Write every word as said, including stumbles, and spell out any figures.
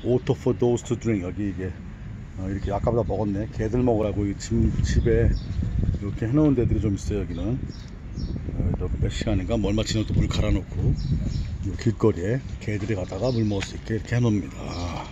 Water for those to drink. 여기 이게 어, 이렇게 아까보다 먹었네. 개들 먹으라고 이 집, 집에 이렇게 해놓은 데들이 좀 있어요. 여기는 어, 몇 시간인가 뭐 얼마 지나도 물 갈아놓고 이 길거리에 개들이 가다가 물 먹을 수 있게 이렇게 해놓습니다.